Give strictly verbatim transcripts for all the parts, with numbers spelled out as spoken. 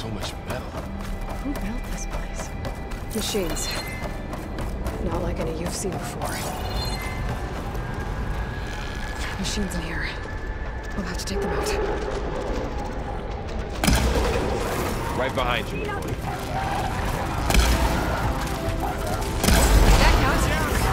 so much metal. Who built this place? Machines. Not like any you've seen before. Machines in here. We'll have to take them out. Right behind you. That counts.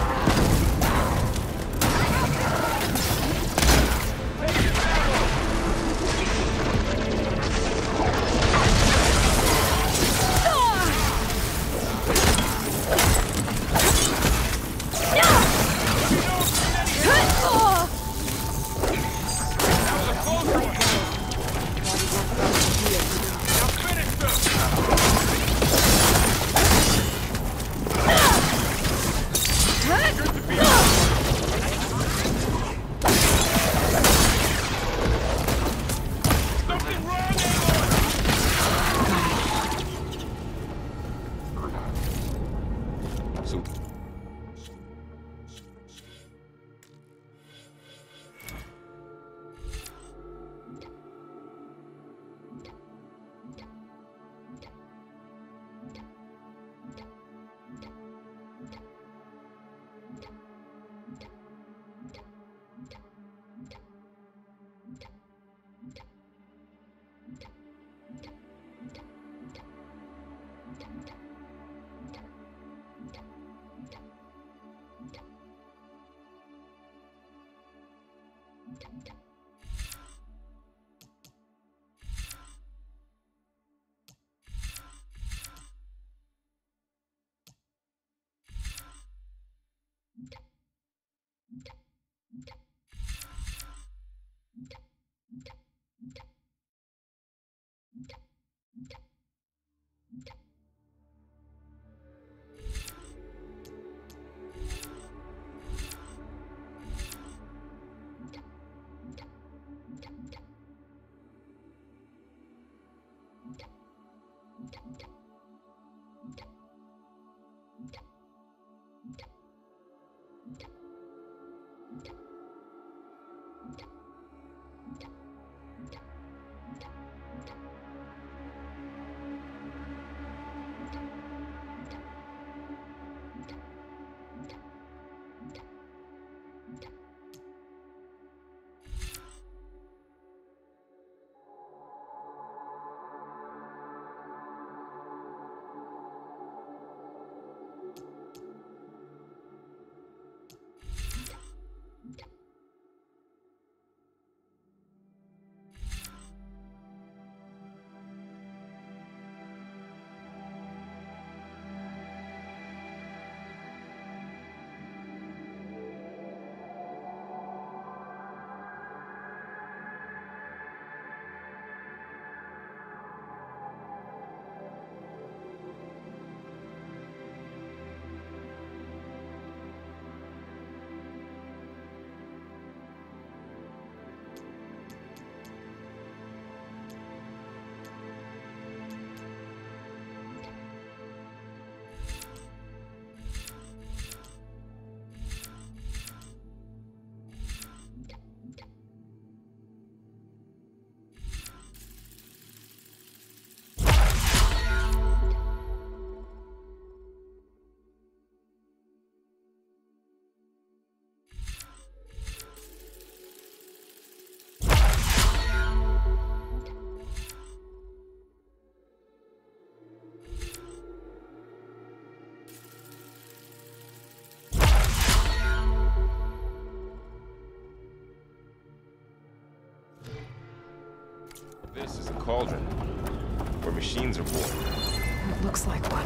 This is a cauldron, where machines are born. It looks like one,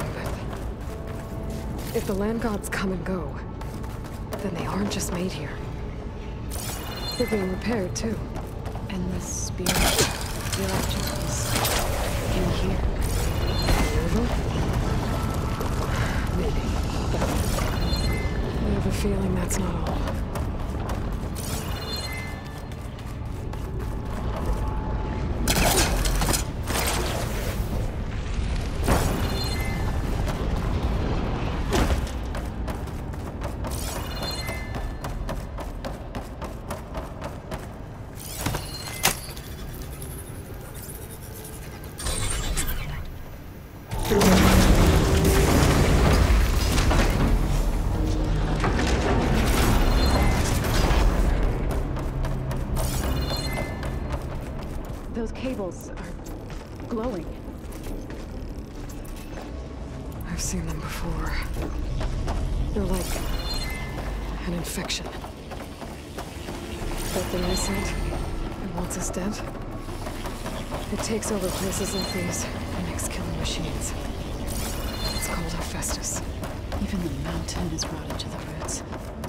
but... if the land gods come and go, then they aren't just made here. They're being repaired, too. And the spirit, the electricals, in here. Over? Maybe, but... I have a feeling that's not all. those cables are glowing. I've seen them before. They're like an infection. That thing I sent, it wants us dead. It takes over places like these and makes killing machines. It's called Hephaestus. Even the mountain is rotted to the roots.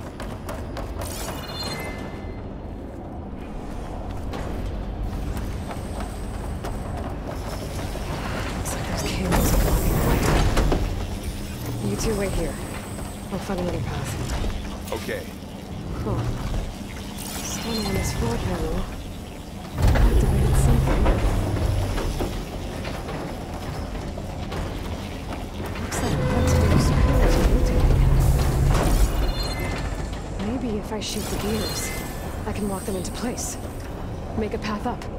Looks like those cables are blocking the way. You two wait here. I'll find another path. Okay. Cool. Standing on this floor panel. Activated something. Looks like parts of those pillars are rotating. Maybe if I shoot the gears, I can lock them into place. Make a path up.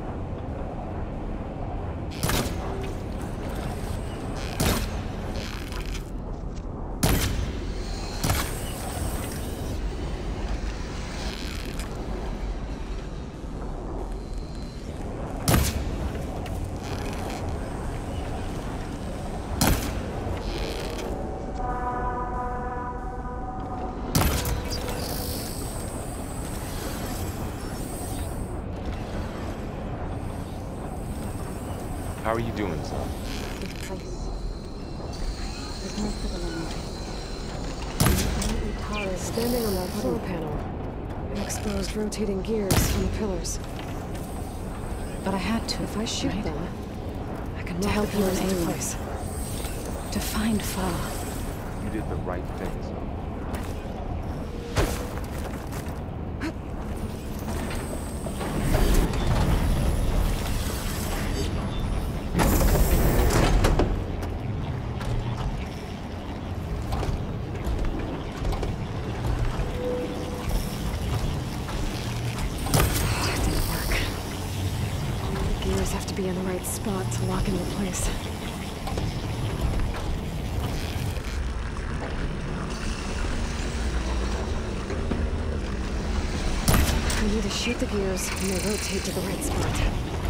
How are you doing, son? This place. There's no civil Tara is standing on that floor panel. And exposed rotating gears on the pillars. But I had to. If I shoot right? them, I can To lock help the you pillars in into Aloy. place. To find Fa. You did the right thing, son. That didn't work. The gears have to be in the right spot to lock into place. I need to shoot the gears when they rotate to the right spot.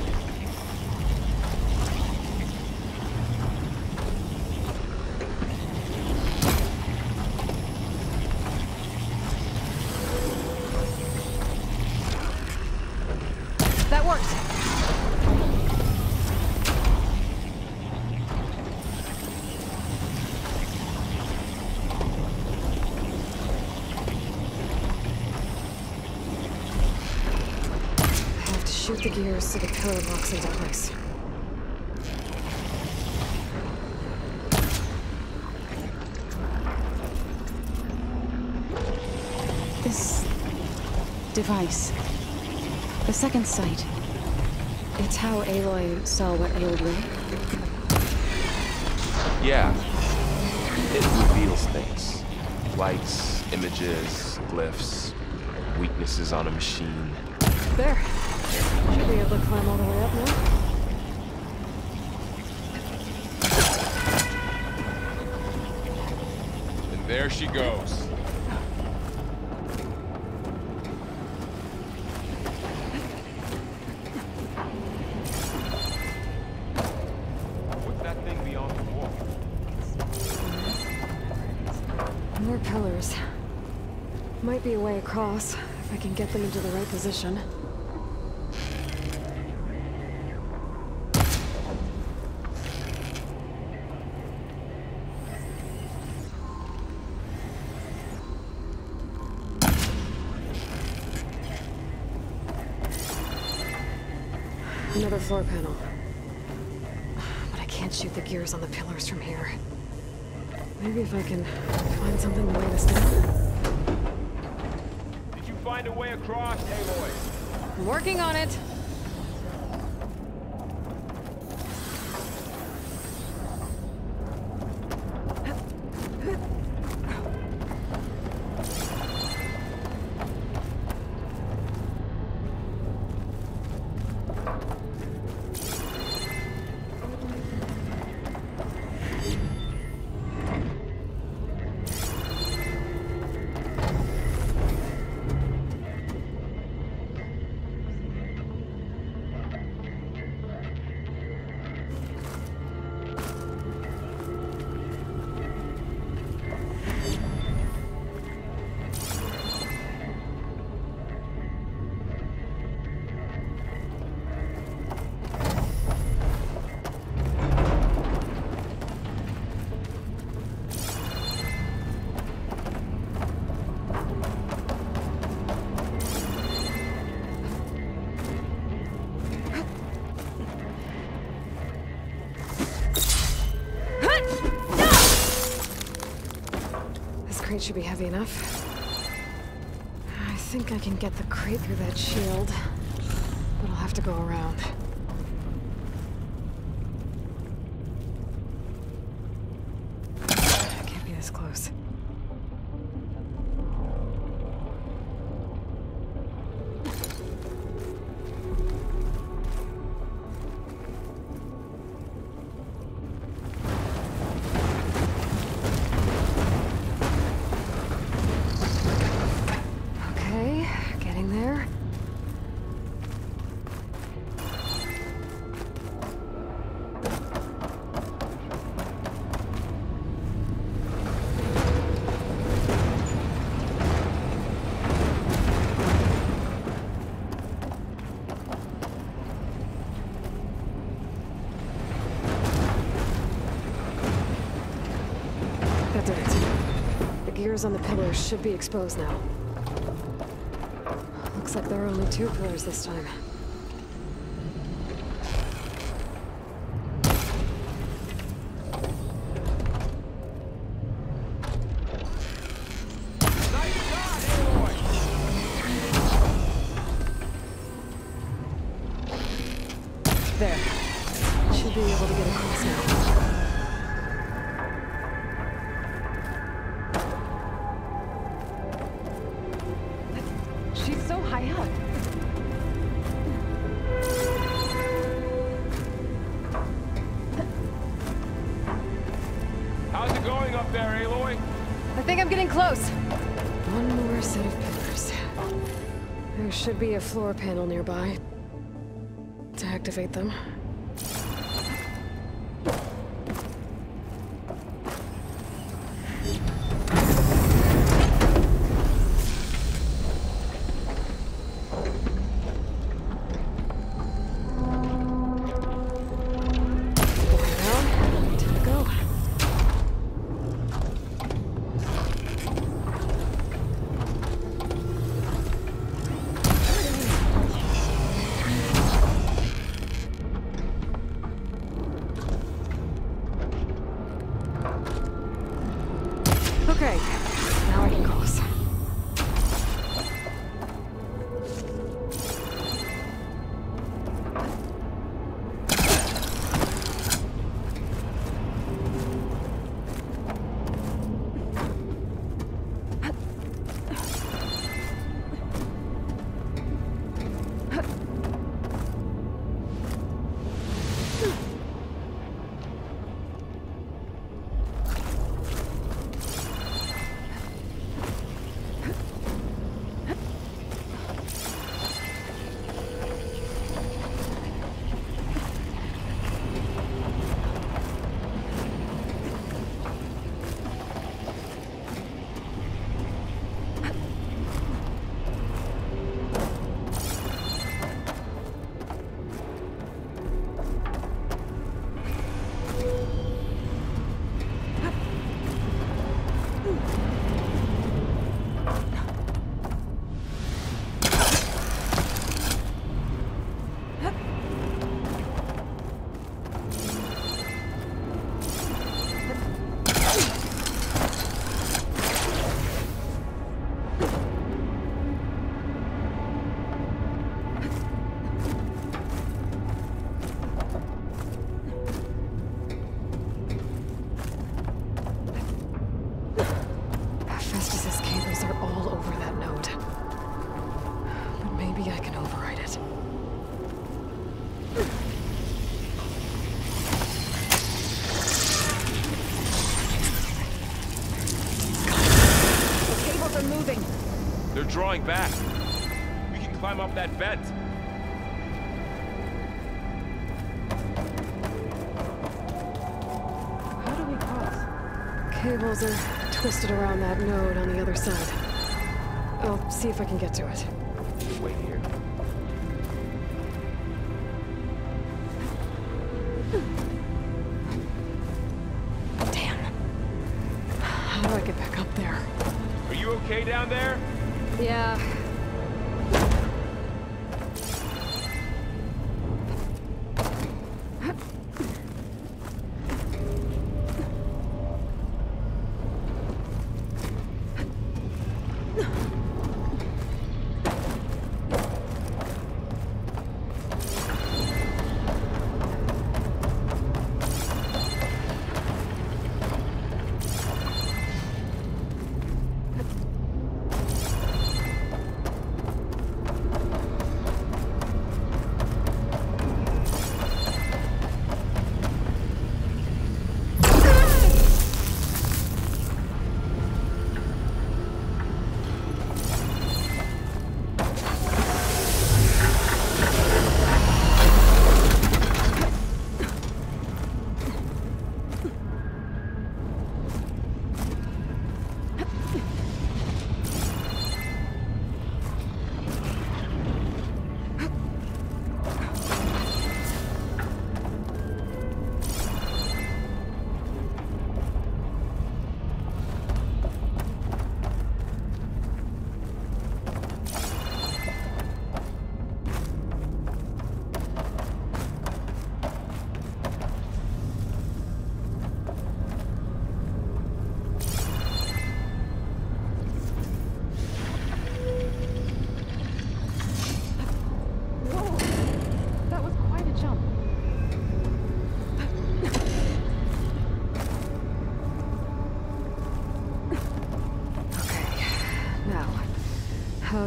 That worked! I have to shoot the gears so the pillar locks into place. This device. The second sight. It's how Aloy saw what ailed Ray. Yeah. It reveals things. Lights, images, glyphs, weaknesses on a machine. There. Should be able to climb all the way up now. And there she goes. What's that thing beyond the wall? More pillars. Might be a way across, if I can get them into the right position. Another floor panel. But I can't shoot the gears on the pillars from here. Maybe if I can find something to weigh this down. Did you find a way across, Aloy? I'm working on it. weight should be heavy enough. I think I can get the crate through that shield, but I'll have to go around. I can't be this close. That did it. The gears on the pillars should be exposed now. Looks like there are only two pillars this time. There. Should be able to get across now. She's so high up. How's it going up there, Aloy? I think I'm getting close. One more set of pillars. There should be a floor panel nearby to activate them. Okay, now I can cross. Festus's cables are all over that node. But maybe I can override it. The cables are moving. They're drawing back. We can climb up that vent. How do we cross? Cables are twisted around that node on the other side. I'll see if I can get to it. Wait here. Damn. How do I get back up there? Are you okay down there? Yeah.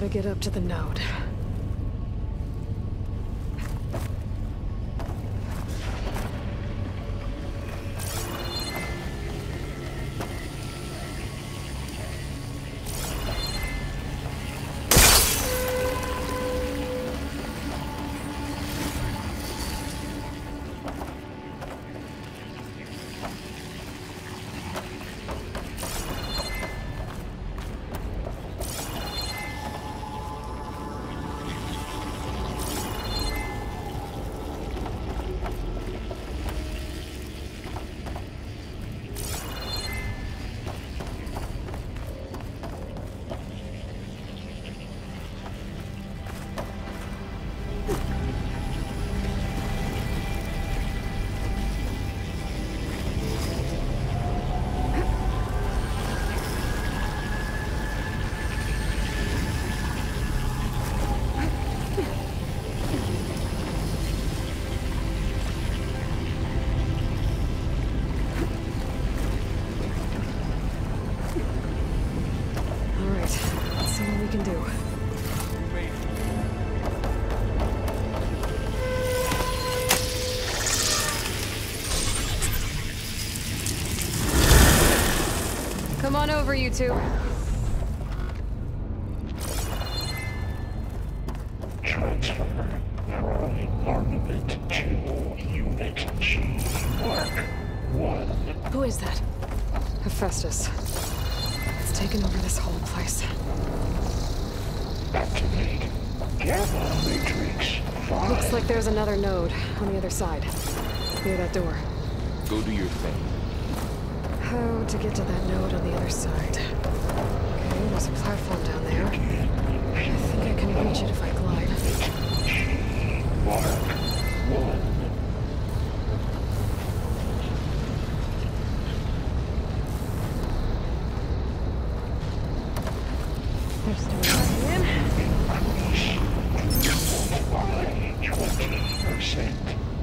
Gotta get up to the node. Come on over, you two. Transfer Prime Armament to Unit G Mark one. Who is that? Hephaestus. It's taken over this whole place. Activate Gamma Matrix five. Looks like there's another node on the other side. Near that door. Go do your thing. How to get to that node on the other side? Okay, there's a platform down there. I think I can reach it if I glide. G Mark one. They're still coming in. Increase by twenty percent.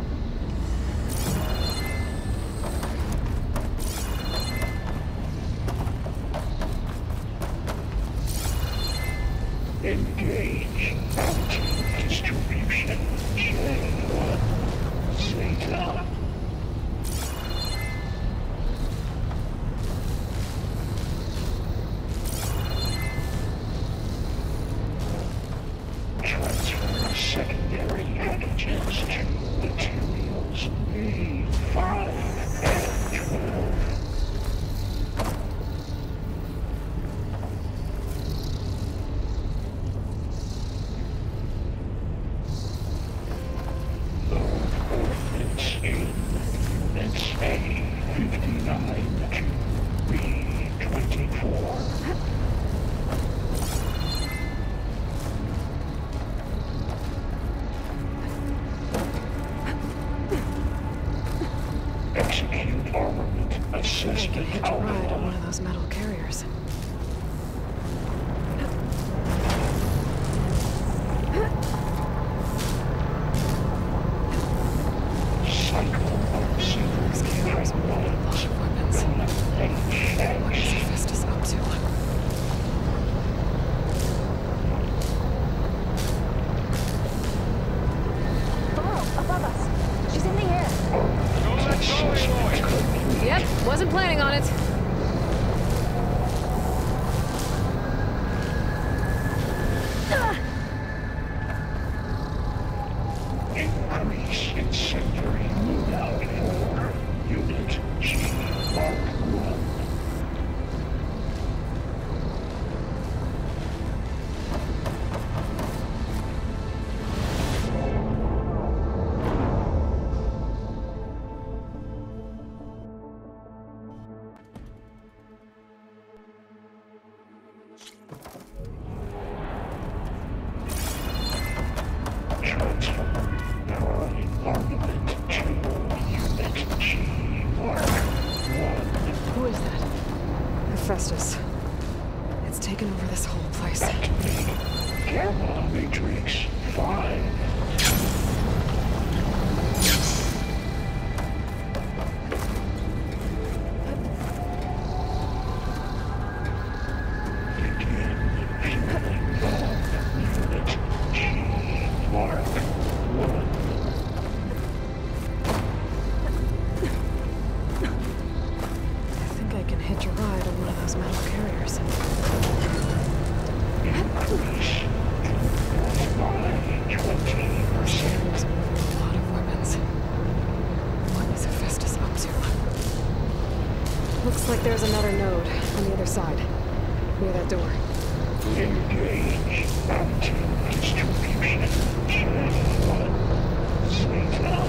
Engage mountain distribution. J one. Zeta. Transfer secondary packages to materials A five and twelve. Execute armament I assessment can hitch a ride on one outline. of those metal carriers. Cycle of These carriers will need a lot of weapons. What is Hephaestus up to? Below, above us. She's in the air. Yep, wasn't planning on it. Increase incendiary loadout for Unit G Mark one. Transfer Prime Armament to Unit G Mark one. Who is that? Hephaestus. It's taken over this whole place. Activate Gamma Matrix five. Begin fueling bomb door. Engage anti-distribution. Chain one. Zeta.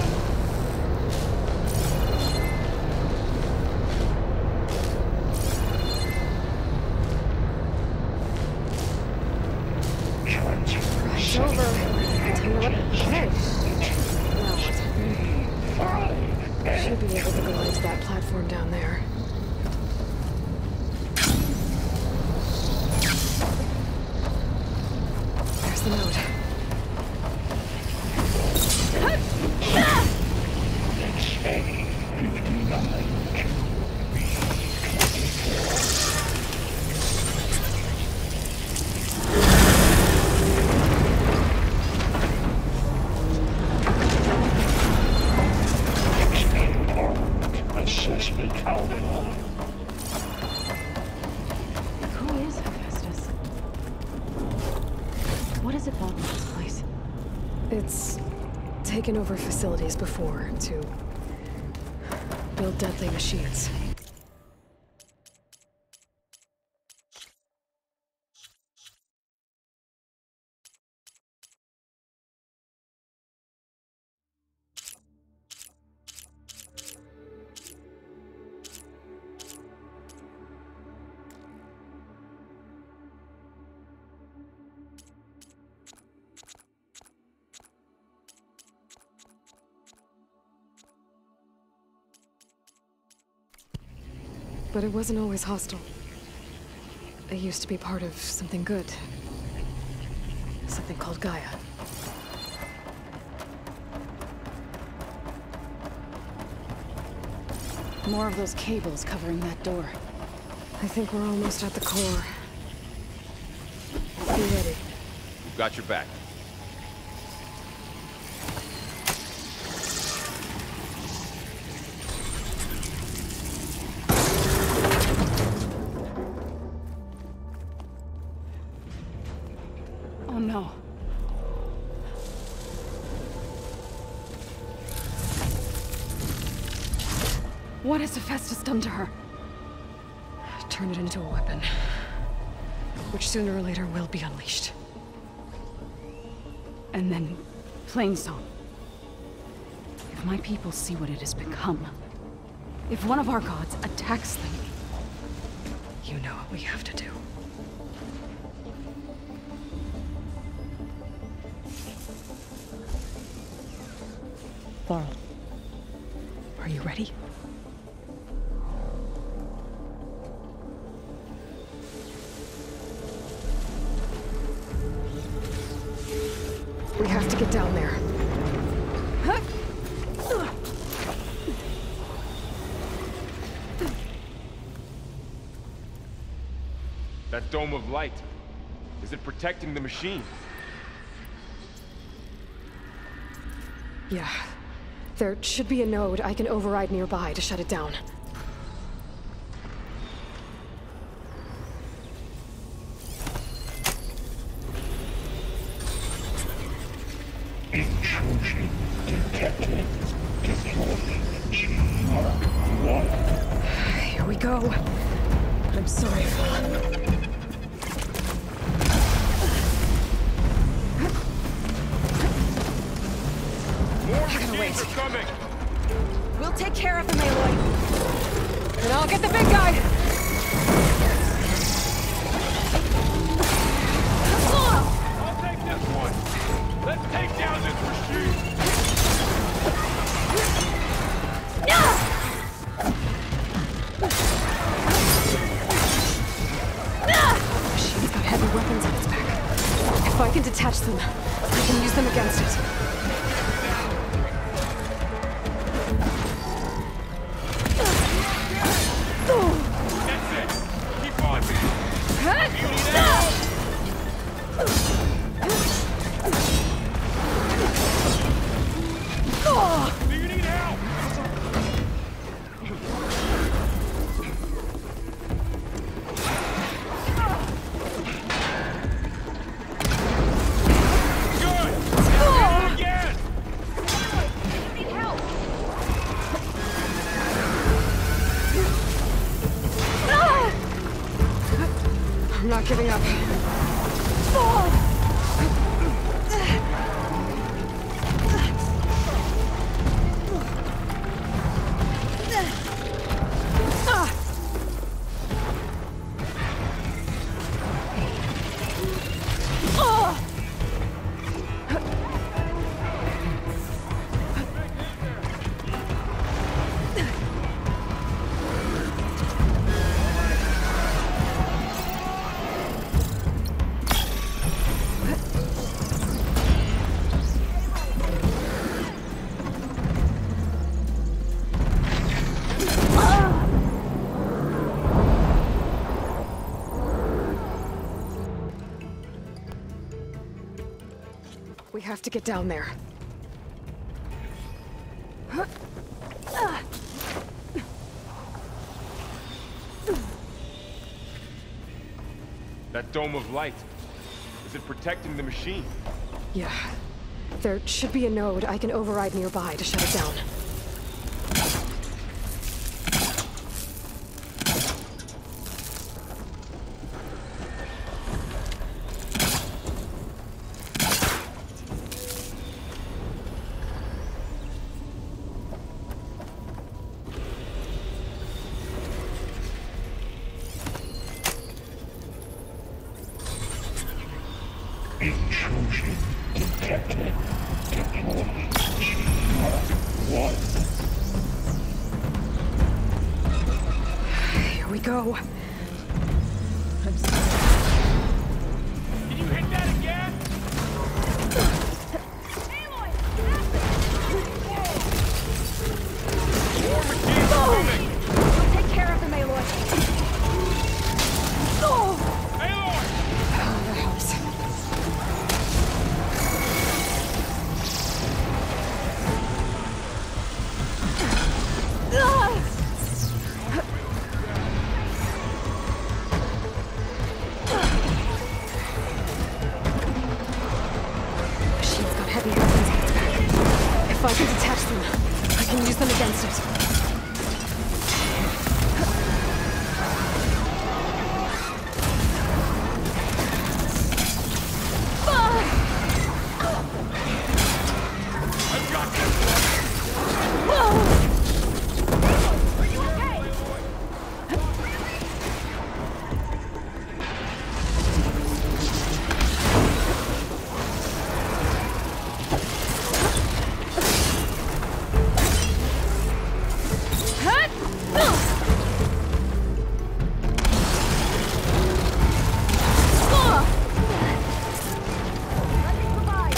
It's over. Tell you what, hey. Now what? Should be able to go onto that platform down there. There's the note. Assessment alpha. Who is Hephaestus? What does it want in this place? It's taken over facilities before to build deadly machines. But it wasn't always hostile. It used to be part of something good. Something called Gaia. More of those cables covering that door. I think we're almost at the core. Be ready. We've got your back. Oh no. What has Hephaestus done to her? Turn it into a weapon. Which sooner or later will be unleashed. And then, Plainsong. If my people see what it has become, if one of our gods attacks them, You know what we have to do. Varl, are you ready? We have to get down there. That dome of light. Is it protecting the machine? Yeah. There should be a node I can override nearby to shut it down. Intrusion detected. Deploying G Mark one. Here we go. I'm sorry, Val. More machines are coming! we'll take care of him, Aloy. And I'll get the big guy! I'll take this one! Let's take down this machine! Machine's got heavy weapons on its back. If I can detach them, I can use them against it. That's it! Keep on! You need help! Do you need help? Good! Again! Need help! I'm not giving up. We have to get down there. That dome of light. Is it protecting the machine? Yeah. There should be a node I can override nearby to shut it down. Intrusion detected. Deploy G-Mark one. Here we go. Can you hit that again? Aloy! More machines coming! I'll take care of them, Aloy. Aloy! Oh, that helps. Machine's got heavy weapons on its back. If I can detach them, I can use them against it. I've got this one! Are you okay? Let me provide.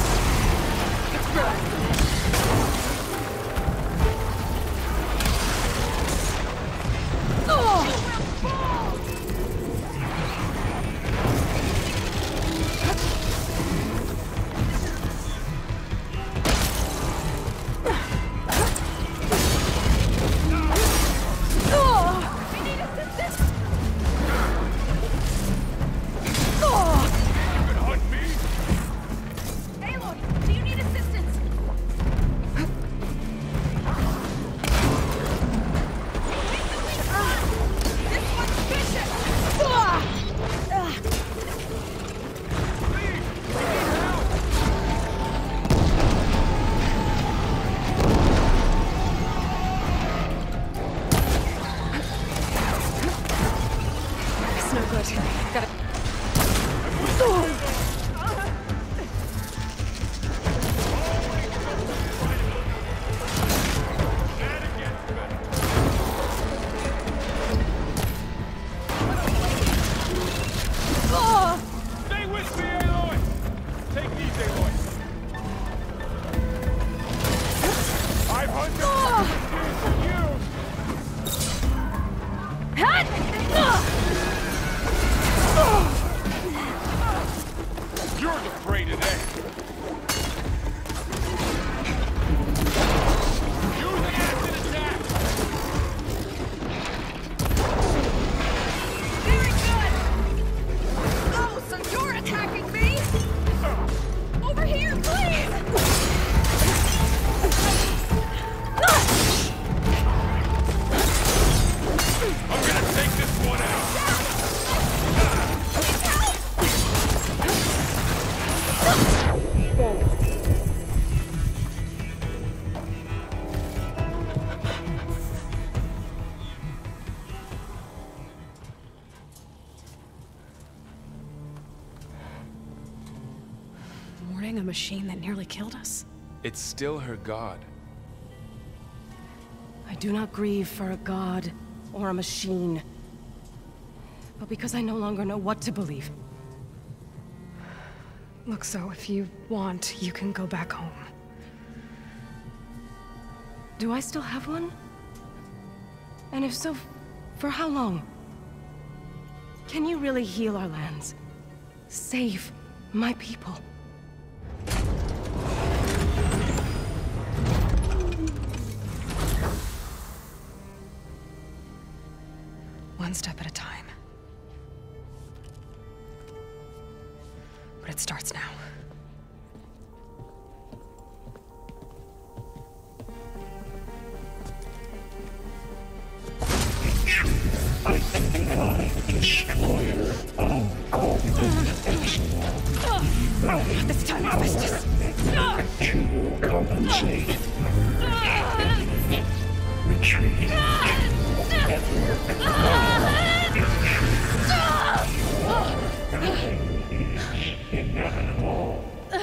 We need assistance. You can hunt me? Aloy, do you need assistance? This one's vicious. Please! We need help! It's no good. Gotta... That against better. Stay with me, Aloy! Take these, Aloy. I've hunted for you! You're the prey today! Use an acid attack! Very good. Oh, so you're attacking me? Over here, please. I'm gonna take this one out! Mourning a machine that nearly killed us? It's still her god. I do not grieve for a god or a machine, but because I no longer know what to believe. Look, so if you want, you can go back home. Do I still have one? And if so, for how long? Can you really heal our lands? Save my people? One step at a time. But it starts now. I am destroyer. I'll call This time I missed us. to compensate. Retreat. Is inevitable.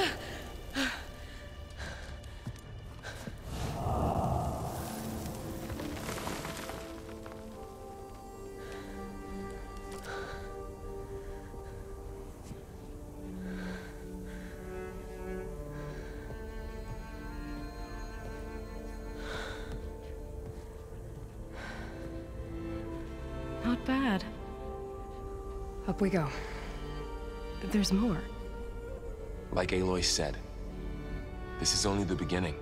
Not bad. Up we go. But there's more. Like Aloy said, this is only the beginning.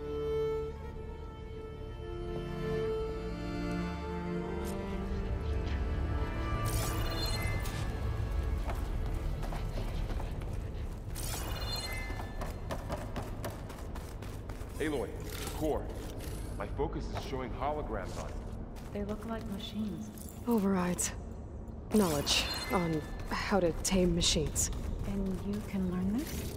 Aloy, core. My focus is showing holograms on it. They look like machines. Overrides. Knowledge on how to tame machines. And you can learn this?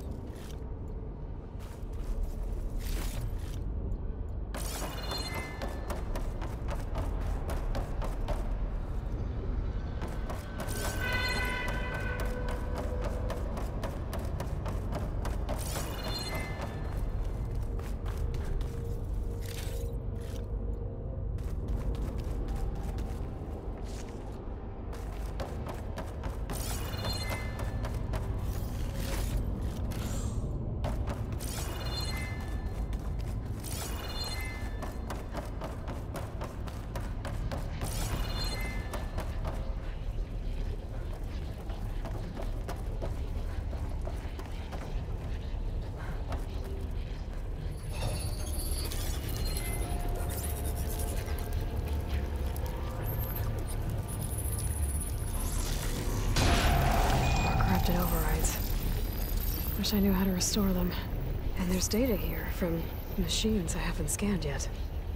Overrides. Wish I knew how to restore them. And there's data here from machines I haven't scanned yet.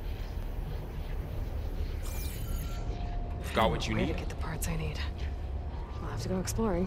Got what you Way need? to get the parts I need. I'll have to go exploring.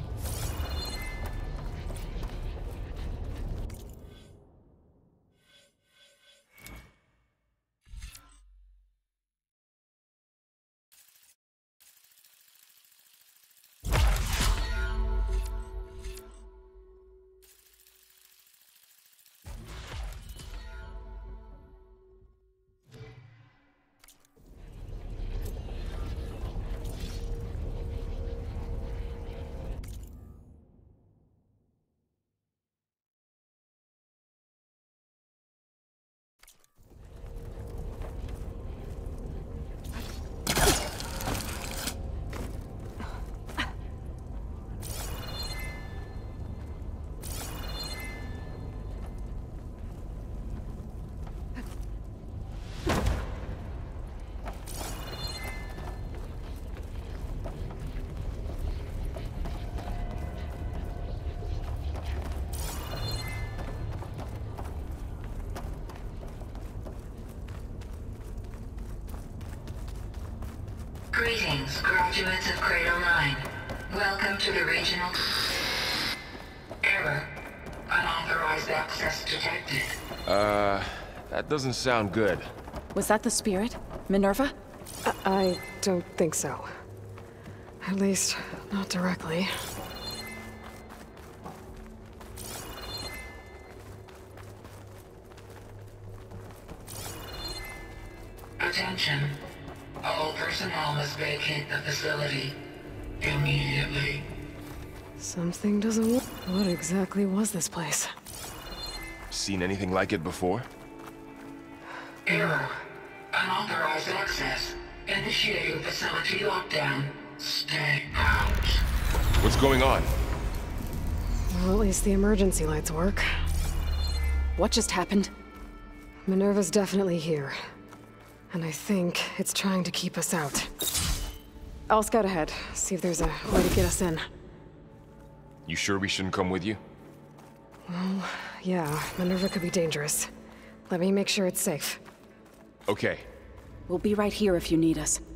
Greetings, graduates of Cradle nine. Welcome to the regional... Error. Unauthorized access detected. Uh, that doesn't sound good. Was that the spirit? Minerva? I, I don't think so. At least, not directly. Attention. All personnel must vacate the facility immediately. Something doesn't work. What exactly was this place? Seen anything like it before? Error. Unauthorized access. Initiating facility lockdown. Stay out. What's going on? Well, at least the emergency lights work. What just happened? Minerva's definitely here. And I think it's trying to keep us out. I'll scout ahead, see if there's a way to get us in. You sure we shouldn't come with you? Well, yeah, Minerva could be dangerous. Let me make sure it's safe. Okay. We'll be right here if you need us.